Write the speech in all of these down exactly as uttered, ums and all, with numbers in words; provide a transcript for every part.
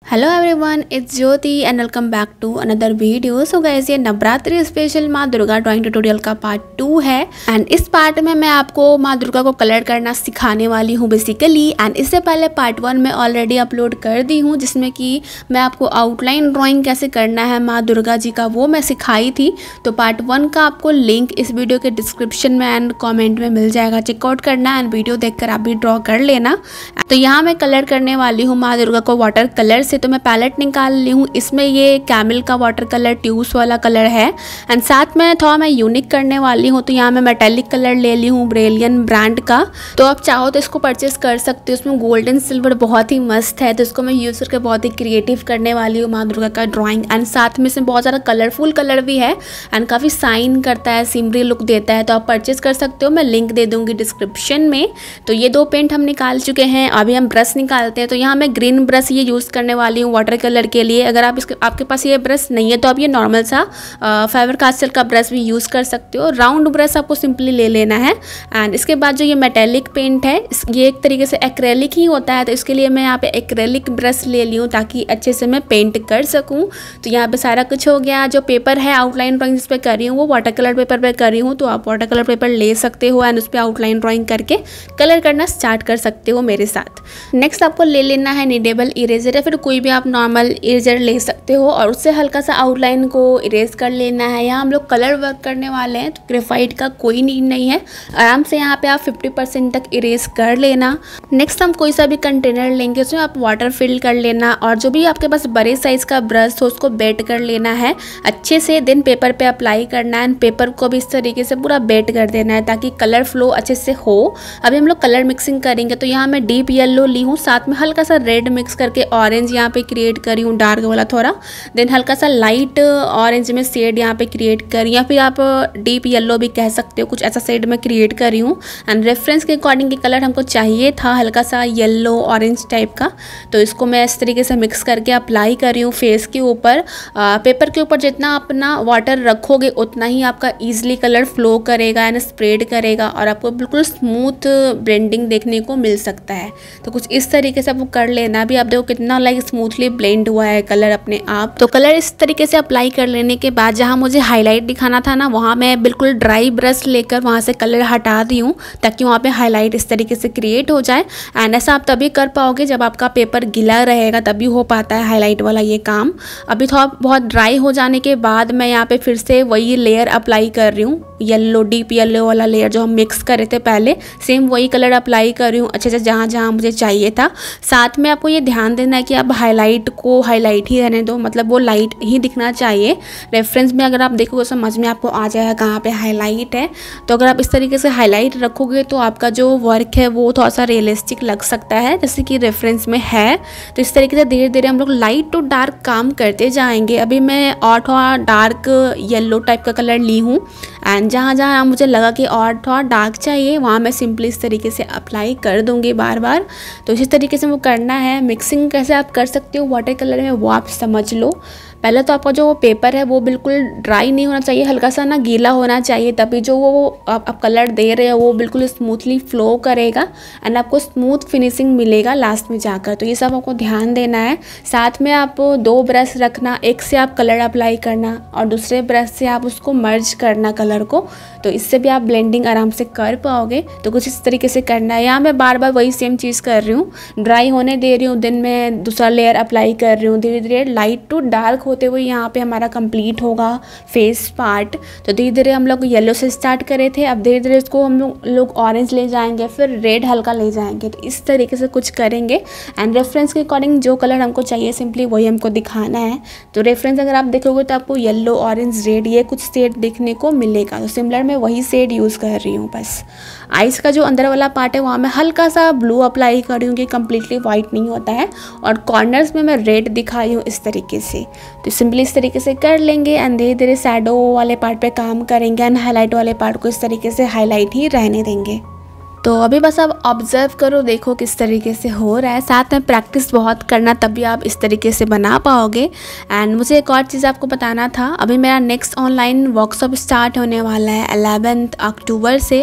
Hello everyone, it's Jyoti and welcome back to another video. So guys, ये Navratri special माँ Durga drawing tutorial का part two है and इस part में मैं आपको माँ दुर्गा को कलर करना सिखाने वाली हूँ बेसिकली। एंड इससे पहले पार्ट वन में ऑलरेडी अपलोड कर दी हूँ जिसमें कि मैं आपको आउटलाइन ड्राइंग कैसे करना है माँ दुर्गा जी का वो मैं सिखाई थी। तो पार्ट वन का आपको लिंक इस वीडियो के डिस्क्रिप्शन में एंड कॉमेंट में मिल जाएगा, चेकआउट करना एंड वीडियो देख कर आप भी ड्रॉ कर लेना। तो यहाँ मैं कलर करने वाली हूँ माँ दुर्गा को वाटर कलर से। तो मैं पैलेट निकाल ली हूँ, इसमें ये कैमल का वाटर कलर ट्यूब्स वाला कलर है एंड साथ में थोड़ा मैं यूनिक करने वाली हूँ। तो यहाँ मैं मेटेलिक कलर ले ली हूँ ब्रिलियन ब्रांड का। तो आप चाहो तो इसको परचेस कर सकते हो, इसमें गोल्डन सिल्वर बहुत ही मस्त है। तो इसको मैं यूज़ करके बहुत ही क्रिएटिव करने वाली हूँ माँ दुर्गा का ड्राइंग एंड साथ में इसमें बहुत ज़्यादा कलरफुल कलर भी है एंड काफ़ी साइन करता है, सिमरी लुक देता है। तो आप परचेस कर सकते हो, मैं लिंक दे दूँगी डिस्क्रिप्शन में। तो ये दो पेंट हम निकाल चुके हैं, अभी हम ब्रश निकालते हैं। तो यहाँ मैं ग्रीन ब्रश ये यूज़ करने वाली हूँ वाटर कलर के लिए। अगर आप इसके आपके पास ये ब्रश नहीं है तो आप ये नॉर्मल सा फेबर कास्टल का ब्रश भी यूज़ कर सकते हो। राउंड ब्रश आपको सिंपली ले लेना है एंड इसके बाद जो ये मेटेलिक पेंट है ये एक तरीके से एक्रेलिक ही होता है। तो इसके लिए मैं यहाँ पे एक्रेलिक ब्रश ले ली हूँ ताकि अच्छे से मैं पेंट कर सकूँ। तो यहाँ पे सारा कुछ हो गया। जो पेपर है आउटलाइन ड्राइंग जिस पे कर रही हूँ वो वाटर कलर पेपर पे कर रही हूँ। तो आप वाटर कलर पेपर ले सकते हो एंड उस पर आउटलाइन ड्राइंग करके कलर करना स्टार्ट कर सकते हो मेरे साथ। नेक्स्ट आपको ले लेना है नीडेबल इरेजर या फिर कोई भी आप नॉर्मल इरेजर ले सकते हो और उससे हल्का सा आउटलाइन को इरेज कर लेना है। यहाँ हम लोग कलर वर्क करने वाले हैं तो ग्रेफाइट का कोई नीड नहीं है, आराम से यहाँ पे आप फिफ्टी परसेंट तक इरेज कर लेना। नेक्स्ट हम कोई सा भी कंटेनर लेंगे उसमें आप वाटर फिल कर लेना और जो भी आपके पास बड़े साइज का ब्रश हो उसको बेट कर लेना है अच्छे से। देन पेपर पे अप्लाई करना है, पेपर को भी इस तरीके से पूरा बेट कर देना है ताकि कलर फ्लो अच्छे से हो। अभी हम लोग कलर मिक्सिंग करेंगे। तो यहाँ मैं डीप येलो ली हूँ, साथ में हल्का सा रेड मिक्स करके ऑरेंज यहाँ पे क्रिएट करी हूँ डार्क वाला थोड़ा। देन हल्का सा लाइट ऑरेंज में शेड यहाँ पे क्रिएट करी या फिर आप डीप येलो भी कह सकते हो, कुछ ऐसा शेड में क्रिएट करी हूँ। एंड रेफरेंस के अकॉर्डिंग के कलर हमको चाहिए था हल्का सा येलो ऑरेंज टाइप का। तो इसको मैं इस तरीके से मिक्स करके अप्लाई कर रही हूँ फेस के ऊपर। पेपर के ऊपर जितना अपना वाटर रखोगे उतना ही आपका ईजिली कलर फ्लो करेगा एंड स्प्रेड करेगा और आपको बिल्कुल स्मूथ ब्लेंडिंग देखने को मिल सकता है। तो कुछ इस तरीके से आपको कर लेना। भी आप देखो कितना लाइक स्मूथली ब्लेंड हुआ है कलर अपने आप। तो कलर इस तरीके से अप्लाई कर लेने के बाद जहाँ मुझे हाईलाइट दिखाना था ना वहाँ मैं बिल्कुल ड्राई ब्रश लेकर वहाँ से कलर हटा दी हूँ ताकि वहाँ पे हाईलाइट इस तरीके से क्रिएट हो जाए। एंड ऐसा आप तभी कर पाओगे जब आपका पेपर गीला रहेगा, तभी हो पाता है हाईलाइट वाला ये काम। अभी थोड़ा बहुत ड्राई हो जाने के बाद मैं यहाँ पे फिर से वही लेयर अप्लाई कर रही हूँ, येलो डीप येलो वाला लेयर जो हम मिक्स करे थे पहले, सेम वही कलर अप्लाई कर रही हूँ अच्छे से जहाँ जहाँ मुझे चाहिए था। साथ में आपको ये ध्यान देना है कि आप हाईलाइट को हाईलाइट ही रहने दो, मतलब वो लाइट ही दिखना चाहिए। रेफरेंस में अगर आप देखोगे समझ में आपको आ जाएगा कहाँ पे हाईलाइट है। तो अगर आप इस तरीके से हाईलाइट रखोगे तो आपका जो वर्क है वो थोड़ा सा रियलिस्टिक लग सकता है जैसे कि रेफरेंस में है। तो इस तरीके से धीरे धीरे हम लोग लाइट टू डार्क काम करते जाएंगे। अभी मैं और थोड़ा डार्क येलो टाइप का कलर ली हूँ एंड जहाँ जहाँ मुझे लगा कि और थोड़ा डार्क चाहिए वहाँ मैं सिंपली इस तरीके से अप्लाई कर दूँगी बार बार। तो इसी तरीके से वो करना है। मिक्सिंग कैसे आप कर सकते हो वाटर कलर में वो आप समझ लो। पहले तो आपका जो पेपर है वो बिल्कुल ड्राई नहीं होना चाहिए, हल्का सा ना गीला होना चाहिए, तभी जो वो आप, आप कलर दे रहे हो वो बिल्कुल स्मूथली फ्लो करेगा एंड आपको स्मूथ फिनिशिंग मिलेगा लास्ट में जाकर। तो ये सब आपको ध्यान देना है। साथ में आप दो ब्रश रखना, एक से आप कलर अप्लाई करना और दूसरे ब्रश से आप उसको मर्ज करना कलर को। तो इससे भी आप ब्लेंडिंग आराम से कर पाओगे। तो कुछ इस तरीके से करना है। यहाँ मैं बार बार वही सेम चीज़ कर रही हूँ, ड्राई होने दे रही हूँ, देन मैं दूसरा लेयर अप्लाई कर रही हूँ। धीरे धीरे लाइट टू डार्क होते हुए यहाँ पे हमारा कंप्लीट होगा फेस पार्ट। तो धीरे धीरे हम लोग येलो से स्टार्ट करे थे, अब धीरे धीरे इसको हम लोग लोग ऑरेंज ले जाएंगे, फिर रेड हल्का ले जाएंगे। तो इस तरीके से कुछ करेंगे एंड रेफरेंस के अकॉर्डिंग जो कलर हमको चाहिए सिंपली वही हमको दिखाना है। तो रेफरेंस अगर आप देखोगे तो आपको येलो ऑरेंज रेड ये कुछ शेड देखने को मिलेगा। तो सिमिलर मैं वही शेड यूज़ कर रही हूँ। बस आइस का जो अंदर वाला पार्ट है वहाँ मैं हल्का सा ब्लू अप्लाई कर रही हूँ कि कम्प्लीटली वाइट नहीं होता है और कॉर्नर्स में मैं रेड दिखाई हूँ इस तरीके से। तो सिंपली इस तरीके से कर लेंगे एंड धीरे धीरे शैडो वाले पार्ट पे काम करेंगे एंड हाईलाइट वाले पार्ट को इस तरीके से हाईलाइट ही रहने देंगे। तो अभी बस आप ऑब्जर्व करो, देखो किस तरीके से हो रहा है। साथ में प्रैक्टिस बहुत करना तभी आप इस तरीके से बना पाओगे। एंड मुझे एक और चीज़ आपको बताना था, अभी मेरा नेक्स्ट ऑनलाइन वर्कशॉप स्टार्ट होने वाला है ग्यारह अक्टूबर से।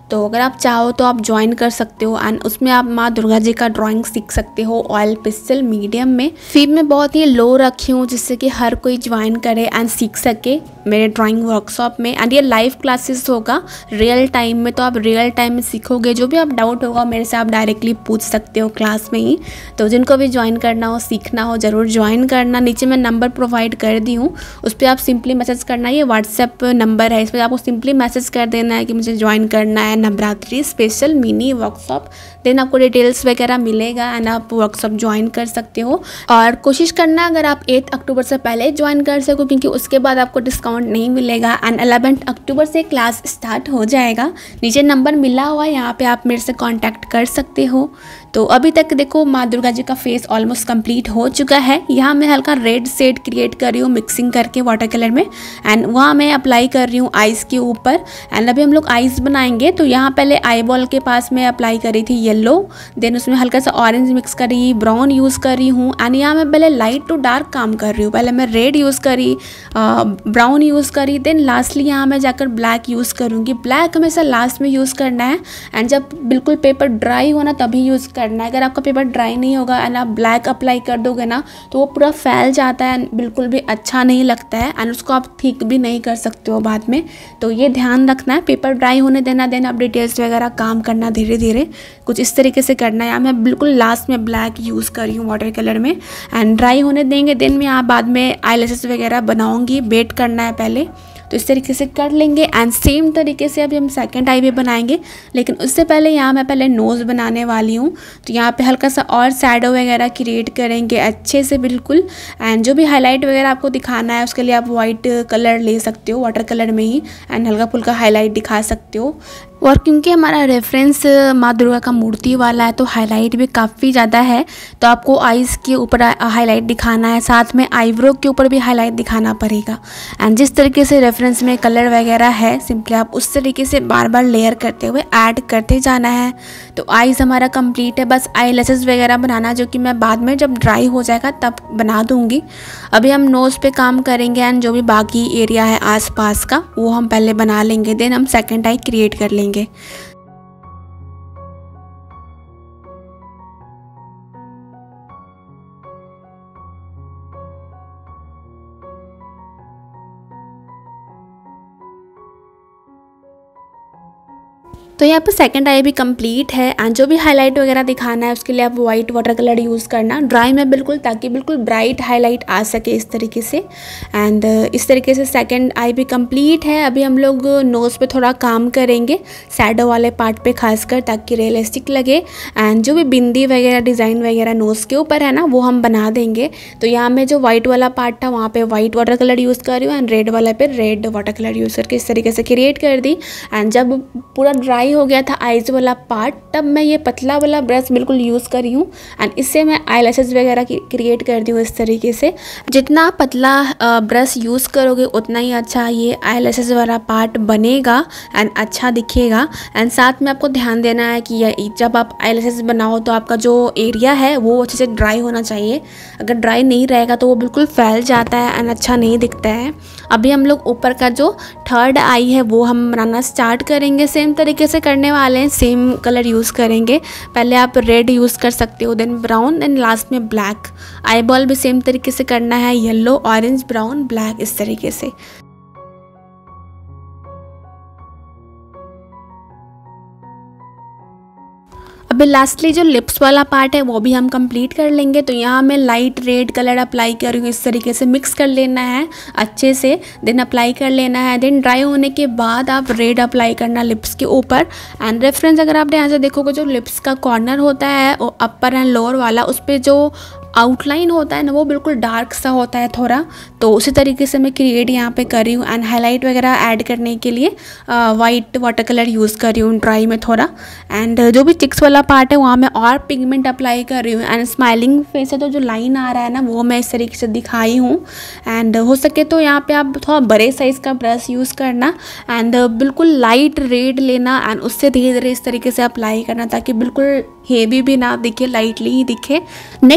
तो अगर आप चाहो तो आप ज्वाइन कर सकते हो एंड उसमें आप माँ दुर्गा जी का ड्राइंग सीख सकते हो ऑयल पेंसिल मीडियम में। फी मैं बहुत ही लो रखी हूँ जिससे कि हर कोई ज्वाइन करे एंड सीख सके मेरे ड्राइंग वर्कशॉप में। एंड ये लाइव क्लासेस होगा रियल टाइम में, तो आप रियल टाइम में सीखोगे। जो भी आप डाउट होगा मेरे से आप डायरेक्टली पूछ सकते हो क्लास में ही। तो जिनको भी ज्वाइन करना हो, सीखना हो, ज़रूर ज्वाइन करना। नीचे मैं नंबर प्रोवाइड कर दी हूँ, उस पर आप सिंपली मैसेज करना। ये व्हाट्सएप नंबर है, इस पर आपको सिंपली मैसेज कर देना है कि मुझे ज्वाइन करना है Navratri special mini workshop. Then आपको डिटेल्स वगैरह मिलेगा एंड आप वर्कशॉप ज्वाइन कर सकते हो। और कोशिश करना अगर आप एट अक्टूबर से पहले ज्वाइन कर सको, क्योंकि उसके बाद आपको डिस्काउंट नहीं मिलेगा। एंड इलेवन अक्टूबर से क्लास स्टार्ट हो जाएगा। नीचे नंबर मिला हुआ है, यहाँ पे आप मेरे से कांटेक्ट कर सकते हो। तो अभी तक देखो माँ दुर्गा जी का फेस ऑलमोस्ट कंप्लीट हो चुका है। यहाँ मैं हल्का रेड शेड क्रिएट कर रही हूँ मिक्सिंग करके वाटर कलर में, एंड वहाँ मैं अप्लाई कर रही हूँ आइज़ के ऊपर। एंड अभी हम लोग आइज़ बनाएंगे, तो यहाँ पहले आई बॉल के पास में अप्लाई करी थी येलो, देन उसमें हल्का सा ऑरेंज मिक्स करी, ब्राउन यूज़ कर रही हूँ। एंड यहाँ मैं पहले लाइट टू डार्क काम कर रही हूँ। पहले मैं रेड यूज़ करी, ब्राउन यूज़ करी, देन लास्टली यहाँ मैं जाकर ब्लैक यूज़ करूँगी। ब्लैक हमेशा लास्ट में यूज़ करना है एंड जब बिल्कुल पेपर ड्राई हो ना तभी यूज़ करना है। अगर आपका पेपर ड्राई नहीं होगा एंड आप ब्लैक अप्लाई कर दोगे ना तो वो पूरा फैल जाता है, बिल्कुल भी अच्छा नहीं लगता है एंड उसको आप ठीक भी नहीं कर सकते हो बाद में। तो ये ध्यान रखना है, पेपर ड्राई होने देना, देन आप डिटेल्स वगैरह काम करना धीरे धीरे, कुछ इस तरीके से करना है। मैं बिल्कुल लास्ट में ब्लैक यूज़ कर रही हूँ वाटर कलर में एंड ड्राई होने देंगे। देन मैं यहाँ बाद में आईलैशेस वगैरह बनाऊँगी, वेट करना है पहले। तो इस तरीके से कर लेंगे एंड सेम तरीके से अभी हम सेकंड आई भी बनाएंगे, लेकिन उससे पहले यहाँ मैं पहले नोज़ बनाने वाली हूँ। तो यहाँ पे हल्का सा और शैडो वगैरह क्रिएट करेंगे अच्छे से बिल्कुल। एंड जो भी हाईलाइट वगैरह आपको दिखाना है उसके लिए आप वाइट कलर ले सकते हो वाटर कलर में ही, एंड हल्का फुल्का हाईलाइट दिखा सकते हो। और क्योंकि हमारा रेफरेंस माँ दुर्गा का मूर्ति वाला है तो हाईलाइट भी काफ़ी ज़्यादा है, तो आपको आइज़ के ऊपर हाईलाइट दिखाना है, साथ में आईब्रो के ऊपर भी हाईलाइट दिखाना पड़ेगा। एंड जिस तरीके से रेफरेंस में कलर वगैरह है सिंपली आप उस तरीके से बार बार लेयर करते हुए ऐड करते जाना है। तो आइज़ हमारा कंप्लीट है, बस आई लैशेस वगैरह बनाना जो कि मैं बाद में जब ड्राई हो जाएगा तब बना दूँगी। अभी हम नोज़ पे काम करेंगे एंड जो भी बाकी एरिया है आसपास का वो हम पहले बना लेंगे, देन हम सेकेंड आई क्रिएट कर लेंगे। तो यहाँ पे सेकंड आई भी कंप्लीट है एंड जो भी हाईलाइट वगैरह दिखाना है उसके लिए आप वाइट वाटर कलर यूज़ करना ड्राई में बिल्कुल, ताकि बिल्कुल ब्राइट हाईलाइट आ सके इस तरीके से। एंड इस तरीके से सेकंड आई भी कंप्लीट है। अभी हम लोग नोज़ पे थोड़ा काम करेंगे शैडो वाले पार्ट पे खासकर, ताकि रियलिस्टिक लगे। एंड जो भी बिंदी वगैरह डिज़ाइन वगैरह नोज़ के ऊपर है ना वो हम बना देंगे। तो यहाँ में जो वाइट वाला पार्ट था वहाँ पर वाइट वाटर कलर यूज़ कर रही हूँ एंड रेड वाला पे रेड वाटर कलर यूज़ करके इस तरीके से क्रिएट कर दी। एंड जब पूरा ड्राई हो गया था आईज वाला पार्ट तब मैं ये पतला वाला ब्रश बिल्कुल यूज़ कर रही हूँ एंड इससे मैं आईलैशेस वगैरह क्रिएट कर दी हूँ इस तरीके से। जितना पतला ब्रश यूज़ करोगे उतना ही अच्छा ये आईलैशेस वाला पार्ट बनेगा एंड अच्छा दिखेगा। एंड साथ में आपको ध्यान देना है कि जब आप आईलैशेस बनाओ तो आपका जो एरिया है वो अच्छे से ड्राई होना चाहिए। अगर ड्राई नहीं रहेगा तो वो बिल्कुल फैल जाता है एंड अच्छा नहीं दिखता है। अभी हम लोग ऊपर का जो थर्ड आई है वो हम बनाना स्टार्ट करेंगे। सेम तरीके से करने वाले हैं, सेम कलर यूज़ करेंगे। पहले आप रेड यूज़ कर सकते हो, देन ब्राउन, देन लास्ट में ब्लैक। आई बॉल भी सेम तरीके से करना है, येलो, ऑरेंज, ब्राउन, ब्लैक इस तरीके से। अभी लास्टली जो लिप्स वाला पार्ट है वो भी हम कंप्लीट कर लेंगे। तो यहाँ मैं लाइट रेड कलर अप्लाई कर रही हूँ, इस तरीके से मिक्स कर लेना है अच्छे से, देन अप्लाई कर लेना है। देन ड्राई होने के बाद आप रेड अप्लाई करना लिप्स के ऊपर। एंड रेफरेंस अगर आप यहाँ से देखोगे जो लिप्स का कॉर्नर होता है वो अपर एंड लोअर वाला, उस पर जो आउटलाइन होता है ना वो बिल्कुल डार्क सा होता है थोड़ा, तो उसी तरीके से मैं क्रिएट यहाँ पे कर रही हूँ। एंड हाईलाइट वगैरह ऐड करने के लिए वाइट वाटर कलर यूज़ कर रही हूँ ड्राई में थोड़ा। एंड जो भी चिक्स वाला पार्ट है वहाँ मैं और पिगमेंट अप्लाई कर रही हूँ। एंड स्माइलिंग फेस है तो जो लाइन आ रहा है ना वो मैं इस तरीके से दिखाई हूँ। एंड हो सके तो यहाँ पे आप थोड़ा बड़े साइज़ का ब्रश यूज़ करना एंड बिल्कुल लाइट रेड लेना एंड उससे धीरे धीरे इस तरीके से अप्लाई करना ताकि बिल्कुल हेवी भी ना दिखे, लाइटली ही दिखे। नेक्स्ट अभी हम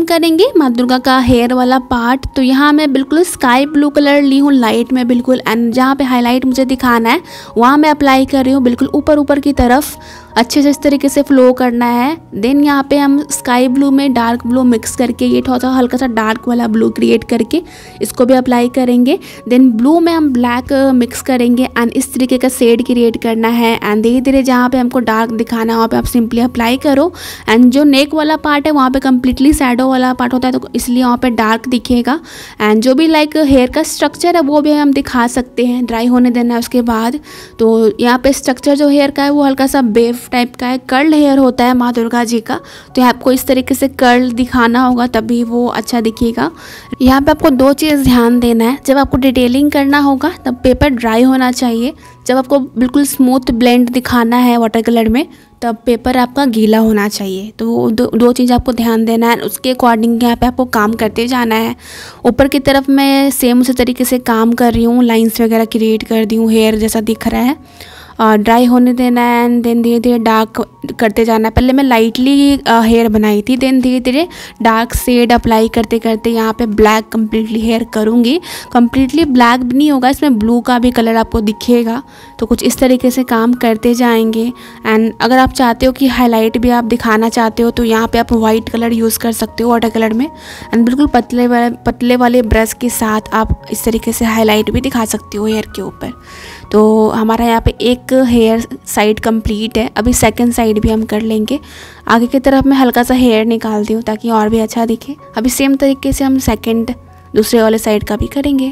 करेंगे माँ दुर्गा का हेयर वाला पार्ट। तो यहाँ मैं बिल्कुल स्काई ब्लू कलर ली हूँ लाइट में बिल्कुल, एंड जहाँ पे हाईलाइट मुझे दिखाना है वहाँ मैं अप्लाई कर रही हूँ बिल्कुल ऊपर ऊपर की तरफ, अच्छे से इस तरीके से फ्लो करना है। देन यहाँ पे हम स्काई ब्लू में डार्क ब्लू मिक्स करके ये थोड़ा सा हल्का सा डार्क वाला ब्लू क्रिएट करके इसको भी अप्लाई करेंगे। देन ब्लू में हम ब्लैक मिक्स करेंगे एंड इस तरीके का शेड क्रिएट करना है। एंड धीरे धीरे जहाँ पे हमको डार्क दिखाना है वहाँ पे आप सिंपली अप्लाई करो। एंड जो नेक वाला पार्ट है वहाँ पे कम्प्लीटली शैडो वाला पार्ट होता है, तो इसलिए वहाँ पे डार्क दिखेगा। एंड जो भी लाइक हेयर का स्ट्रक्चर है वो भी हम दिखा सकते हैं, ड्राई होने देना है उसके बाद। तो यहाँ पे स्ट्रक्चर जो हेयर का है वो हल्का सा बेव टाइप का है, कर्ल हेयर होता है माँ दुर्गा जी का, तो आपको इस तरीके से कर्ल दिखाना होगा तभी वो अच्छा दिखेगा। यहाँ पे आपको दो चीज़ ध्यान देना है, जब आपको डिटेलिंग करना होगा तब पेपर ड्राई होना चाहिए, जब आपको बिल्कुल स्मूथ ब्लेंड दिखाना है वाटर कलर में तब पेपर आपका गीला होना चाहिए। तो दो, दो चीज़ आपको ध्यान देना है, उसके अकॉर्डिंग यहाँ पे आपको काम करते जाना है। ऊपर की तरफ मैं सेम उसी तरीके से काम कर रही हूँ, लाइंस वगैरह क्रिएट कर दी हूँ, हेयर जैसा दिख रहा है, और ड्राई होने देना है। एंड देन धीरे धीरे डार्क करते जाना है। पहले मैं लाइटली हेयर बनाई थी, देन धीरे धीरे डार्क शेड अप्लाई करते करते यहाँ पे ब्लैक कम्प्लीटली हेयर करूँगी। कम्प्लीटली ब्लैक भी नहीं होगा, इसमें ब्लू का भी कलर आपको दिखेगा। तो कुछ इस तरीके से काम करते जाएंगे। एंड अगर आप चाहते हो कि हाईलाइट भी आप दिखाना चाहते हो तो यहाँ पे आप वाइट कलर यूज़ कर सकते हो वाटर कलर में, एंड बिल्कुल पतले वाले पतले वाले ब्रश के साथ आप इस तरीके से हाईलाइट भी दिखा सकते हो हेयर के ऊपर। तो हमारा यहाँ पे एक हेयर साइड कंप्लीट है, अभी सेकंड साइड भी हम कर लेंगे। आगे की तरफ मैं हल्का सा हेयर निकालती हूँ ताकि और भी अच्छा दिखे। अभी सेम तरीके से हम सेकंड दूसरे वाले साइड का भी करेंगे।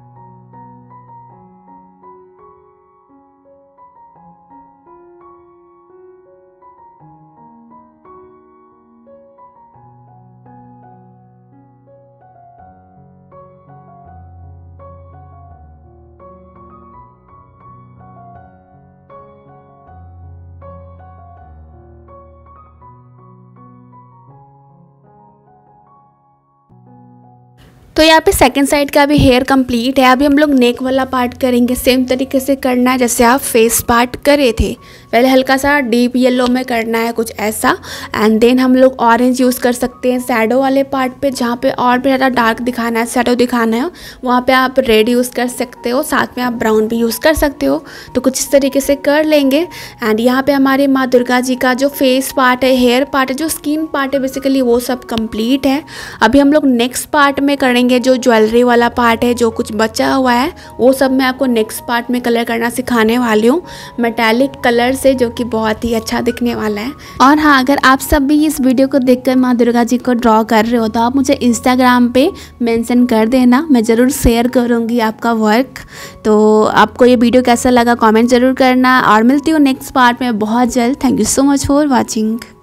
तो यहाँ पे सेकंड साइड का भी हेयर कंप्लीट है। अभी हम लोग नेक वाला पार्ट करेंगे, सेम तरीके से करना है जैसे आप फेस पार्ट करे थे। पहले हल्का सा डीप येलो में करना है कुछ ऐसा, एंड देन हम लोग ऑरेंज यूज़ कर सकते हैं शैडो वाले पार्ट पे, जहाँ पे और भी ज़्यादा डार्क दिखाना है, शैडो दिखाना है, वहाँ पे आप रेड यूज़ कर सकते हो, साथ में आप ब्राउन भी यूज़ कर सकते हो। तो कुछ इस तरीके से कर लेंगे। एंड यहाँ पे हमारे माँ दुर्गा जी का जो फेस पार्ट है, हेयर पार्ट है, जो स्किन पार्ट है बेसिकली, वो सब कंप्लीट है। अभी हम लोग नेक्स्ट पार्ट में करेंगे जो ज्वेलरी वाला पार्ट है, जो कुछ बचा हुआ है वो सब मैं आपको नेक्स्ट पार्ट में कलर करना सिखाने वाली हूँ मेटालिक कलर से, जो कि बहुत ही अच्छा दिखने वाला है। और हाँ, अगर आप सब भी इस वीडियो को देखकर माँ दुर्गा जी को ड्रॉ कर रहे हो तो आप मुझे इंस्टाग्राम पे मेंशन कर देना, मैं ज़रूर शेयर करूँगी आपका वर्क। तो आपको ये वीडियो कैसा लगा कमेंट ज़रूर करना, और मिलती हूँ नेक्स्ट पार्ट में बहुत जल्द। Thank you so much for watching.